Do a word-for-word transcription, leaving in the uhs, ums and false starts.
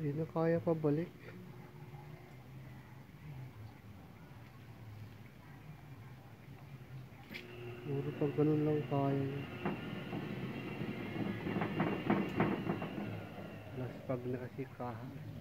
Hindi na kaya pabalik. Puro pag ganun lang kaya niya. Plus pag nakasikahan.